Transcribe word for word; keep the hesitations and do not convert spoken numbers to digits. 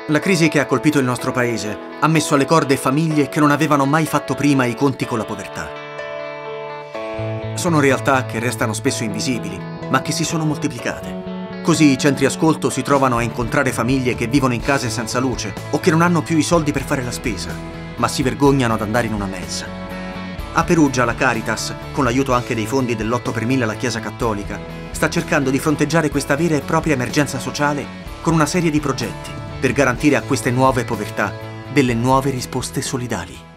La crisi che ha colpito il nostro paese ha messo alle corde famiglie che non avevano mai fatto prima i conti con la povertà. Sono realtà che restano spesso invisibili, ma che si sono moltiplicate. Così i centri ascolto si trovano a incontrare famiglie che vivono in case senza luce o che non hanno più i soldi per fare la spesa, ma si vergognano ad andare in una mensa. A Perugia la Caritas, con l'aiuto anche dei fondi dell'otto per mille alla Chiesa Cattolica, sta cercando di fronteggiare questa vera e propria emergenza sociale con una serie di progetti per garantire a queste nuove povertà delle nuove risposte solidali.